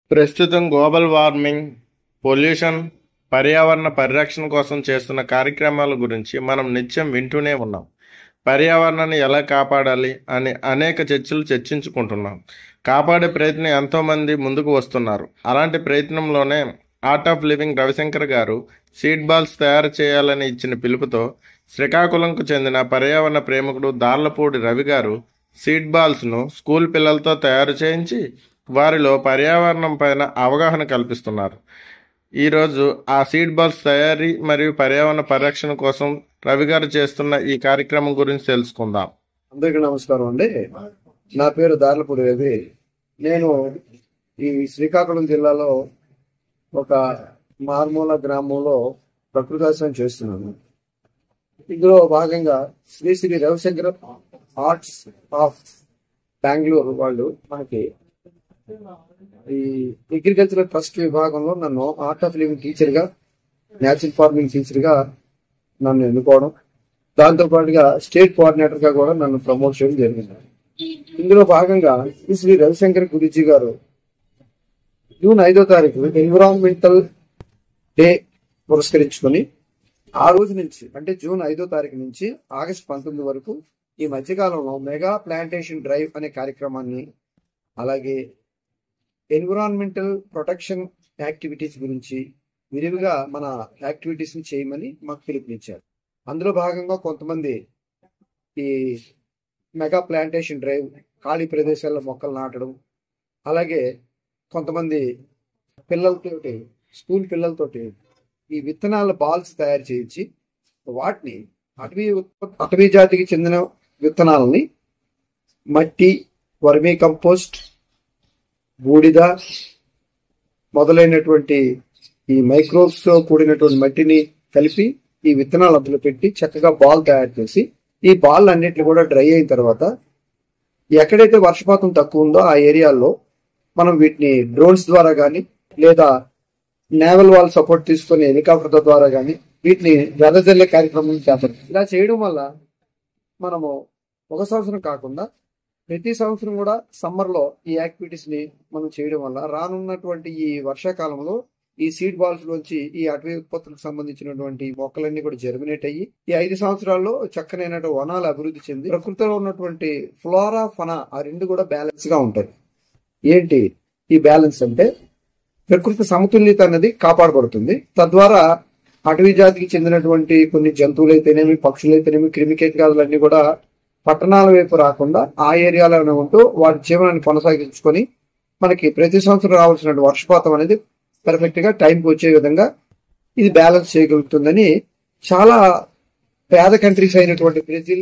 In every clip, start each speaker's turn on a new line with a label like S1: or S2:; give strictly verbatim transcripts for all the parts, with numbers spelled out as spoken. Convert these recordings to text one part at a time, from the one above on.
S1: ప్రస్తుతం global warming, pollution, పర్యావరణ పరిరక్షణ కోసం చేస్తున్న కార్యక్రమాల గురించి మనం నిత్యం వింటూనే ఉన్నాం. పర్యావరణాన్ని ఎలా కాపాడాలి అని అనేక చర్చలు చర్చించుకుంటున్నాం. కాపాడే ప్రయత్నం ఎంతోమంది ముందుకు వస్తున్నారు. అలాంటి ప్రయత్నంలోనే ఆర్ట్ ఆఫ్ లివింగ్ రవిశంకర్ గారు సీడ్ బాల్స్ తయారు చేయాలని ఇచ్చిన పిలుపుతో శ్రీకాకుళంకు చెందిన పర్యావరణ ప్రేమికుడు దార్లపూడి రవి గారు సీడ్ బాల్స్ను స్కూల్ పిల్లలతో తయారు చేయించి వారిలో పర్యావరణం పైన అవగాహన కల్పిస్తున్నారు. ఈరోజు ఆ సీడ్ బాల్స్ తయారీ మరియు పర్యావరణ పరిరక్షణ కోసం రవి గారు చేస్తున్న ఈ కార్యక్రమం గురించి తెలుసుకుందాం.
S2: అందరికీ నమస్కారం అండి. నా పేరు దార్లపూడి రవి. నేను ఈ శ్రీకాకుళం జిల్లాలో ఒక మార్మూల గ్రామంలో ప్రకృతి చేస్తున్నాను. ఇందులో భాగంగా శ్రీ శ్రీ రవిశంకర్ ఆర్ట్స్ ఆఫ్ బెంగళూరు వాళ్ళు మనకి ఈ అగ్రికల్చరల్ ట్రస్ట్ విభాగంలో నన్ను ఆర్ట్ ఆఫ్ లివింగ్ టీచర్ గా, న్యాచురల్ ఫార్మింగ్ టీచర్ గా నన్ను ఎన్నుకోవడం, దాంతో పాటుగా స్టేట్ కోఆర్డినేటర్ గా కూడా నన్ను ప్రమోట్ చేయడం జరిగింది. ఇందులో భాగంగా శ్రీ రవిశంకర్ గురూజీ గారు జూన్ ఐదో తారీఖు ఎన్విరాన్మెంటల్ డే పురస్కరించుకొని ఆ రోజు నుంచి అంటే జూన్ ఐదో తారీఖు నుంచి ఆగస్టు పంతొమ్మిది వరకు ఈ మధ్యకాలంలో మెగా ప్లాంటేషన్ డ్రైవ్ అనే కార్యక్రమాన్ని, అలాగే ఎన్విరాన్మెంటల్ ప్రొటెక్షన్ యాక్టివిటీస్ గురించి విరివిగా మన యాక్టివిటీస్ ని చేయమని మాకు పిలుపునిచ్చారు. అందులో భాగంగా కొంతమంది ఈ మెగా ప్లాంటేషన్ డ్రైవ్, ఖాళీ ప్రదేశాల్లో మొక్కలు నాటడం, అలాగే కొంతమంది పిల్లలతోటి స్కూల్ పిల్లలతోటి ఈ విత్తనాల బాల్స్ తయారు చేయించి వాటిని అటవీ అటవీ జాతికి చెందిన విత్తనాలని మట్టి, వర్మీ కంపోస్ట్, బూడిద మొదలైనటువంటి ఈ మైక్రోబ్స్ తో కూడినటువంటి మట్టిని కలిపి ఈ విత్తనాలు అందులో పెట్టి చక్కగా బాల్ తయారు చేసి ఈ బాల్ అన్నిటిని కూడా డ్రై అయిన తర్వాత ఎక్కడైతే వర్షపాతం తక్కువ ఉందో ఆ ఏరియాల్లో మనం వీటిని డ్రోన్స్ ద్వారా కానీ లేదా నేవల్ వాల్ సపోర్ట్ తీసుకుని హెలికాప్టర్ ద్వారా కానీ వీటిని వెదజల్లే కార్యక్రమం చేస్తాం. ఇలా చేయడం వల్ల మనము ఒక సంవత్సరం కాకుండా ప్రతి సంవత్సరం కూడా సమ్మర్ లో ఈ యాక్టివిటీస్ ని మనం చేయడం వల్ల రానున్నటువంటి ఈ వర్షాకాలంలో ఈ సీడ్ బాల్స్ లోంచి ఈ అటవీ ఉత్పత్తులకు సంబంధించినటువంటి మొక్కలన్నీ కూడా జర్మినేట్ అయ్యి ఈ ఐదు సంవత్సరాల్లో చక్కనైన వనాలు అభివృద్ధి చెంది ప్రకృతిలో ఉన్నటువంటి ఫ్లోరా, ఫనా ఆ రెండు కూడా బ్యాలెన్స్ గా ఉంటాయి. ఏంటి ఈ బ్యాలెన్స్ అంటే ప్రకృతి సమతుల్యత అనేది కాపాడబడుతుంది. తద్వారా అటవీ జాతికి చెందినటువంటి కొన్ని జంతువులైతేనేమి, పక్షులైతేనేమి, క్రిమికీటకాదులన్నీ కూడా పట్టణాల వైపు రాకుండా ఆ ఏరియాలోనే ఉంటూ వాటి జీవనాన్ని కొనసాగించుకొని మనకి ప్రతి సంవత్సరం రావాల్సిన వర్షపాతం అనేది పర్ఫెక్ట్ గా టైంకి వచ్చే విధంగా ఇది బ్యాలెన్స్ చేయగలుగుతుందని చాలా పేద కంట్రీస్ అయినటువంటి బ్రెజిల్,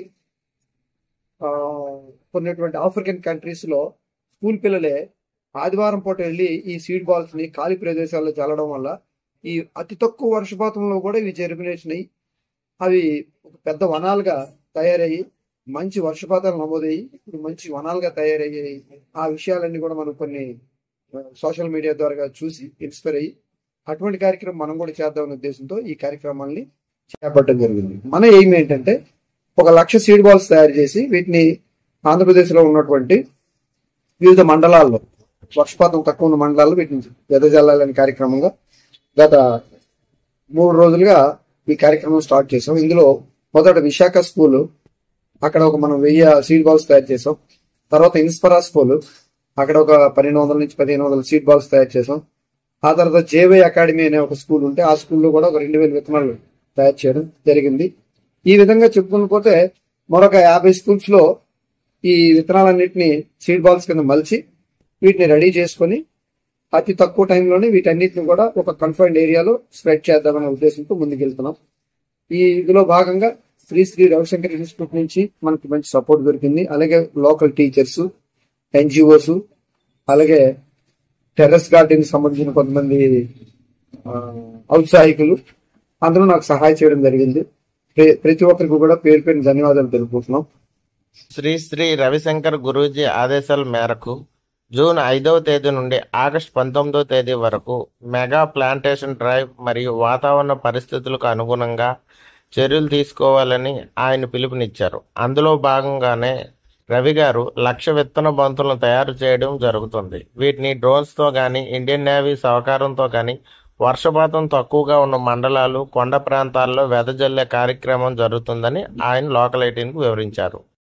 S2: కొన్నటువంటి ఆఫ్రికన్ కంట్రీస్ లో స్కూల్ పిల్లలే ఆదివారం పూట వెళ్ళి ఈ సీడ్ బాల్స్ ని ఖాళీ ప్రదేశాల్లో చల్లడం వల్ల ఈ అతి తక్కువ వర్షపాతంలో కూడా ఇవి జర్మినేషన్ అయ్యి అవి ఒక పెద్ద వనాలుగా తయారయ్యి మంచి వర్షపాతాలు నమోదయ్యి ఇప్పుడు మంచి వనాలుగా తయారయ్యాయి. ఆ విషయాలన్నీ కూడా మనం కొన్ని సోషల్ మీడియా ద్వారా చూసి ఇన్స్పైర్ అయ్యి అటువంటి కార్యక్రమం మనం కూడా చేద్దామనే ఉద్దేశంతో ఈ కార్యక్రమాన్ని చేపట్టడం జరిగింది. మన ఎయిమ్ ఏంటంటే ఒక లక్ష సీడ్ బాల్స్ తయారు చేసి వీటిని ఆంధ్రప్రదేశ్ లో ఉన్నటువంటి వివిధ మండలాల్లో, వర్షపాతం తక్కువ ఉన్న మండలాల్లో వీటిని వెదజల్లాలనే కార్యక్రమంగా గత మూడు రోజులుగా ఈ కార్యక్రమం స్టార్ట్ చేసాం. ఇందులో మొదట విశాఖ స్కూల్, అక్కడ ఒక మనం వెయ్యి సీడ్ బాల్స్ తయారు చేసాం. తర్వాత ఇన్స్పరా స్కూల్, అక్కడ ఒక పన్నెండు వందల నుంచి పదిహేను వందల సీడ్ బాల్స్ తయారు చేసాం. ఆ తర్వాత జేవై అకాడమీ అనే ఒక స్కూల్ ఉంటే ఆ స్కూల్లో కూడా ఒక రెండు వేల విత్తనాలు తయారు చేయడం జరిగింది. ఈ విధంగా చెప్పుకుని పోతే మరొక యాభై స్కూల్స్ లో ఈ విత్తనాలన్నింటినీ సీడ్ బాల్స్ కింద మలిచి వీటిని రెడీ చేసుకుని అతి తక్కువ టైంలోనే వీటన్నిటిని కూడా ఒక కన్ఫైన్డ్ ఏరియాలో స్ప్రెడ్ చేద్దామనే ఉద్దేశంతో ముందుకెళ్తున్నాం. ఈ ఇందులో భాగంగా శ్రీ శ్రీ రవిశంకర్ ఇన్స్టిట్యూట్ నుంచి మనకి మంచి సపోర్ట్ దొరికింది. అలాగే లోకల్ టీచర్స్, ఎన్జిఓస్, అలాగే టెర్రస్ గార్డెన్ సంబంధించిన కొంతమంది ఔత్సాహికులు అందరూ నాకు సహాయం చేయడం జరిగింది. ప్రతి ఒక్కరికి కూడా పేరు పేరు ధన్యవాదాలు తెలుపుతున్నాం.
S1: శ్రీ శ్రీ రవిశంకర్ గురూజీ ఆదేశాల మేరకు జూన్ ఐదవ తేదీ నుండి ఆగస్టు పంతొమ్మిదవ తేదీ వరకు మెగా ప్లాంటేషన్ డ్రైవ్ మరియు వాతావరణ పరిస్థితులకు అనుగుణంగా చర్యలు తీసుకోవాలని ఆయన పిలుపునిచ్చారు. అందులో భాగంగానే రవి గారు లక్ష విత్తన బంతులను తయారు చేయడం జరుగుతుంది. వీటిని డ్రోన్స్తో కానీ ఇండియన్ నేవీ సహకారంతో కానీ వర్షపాతం తక్కువగా ఉన్న మండలాలు, కొండ ప్రాంతాల్లో వెదజల్లే కార్యక్రమం జరుగుతుందని ఆయన లోకల్ ఎయిటీన్కు వివరించారు.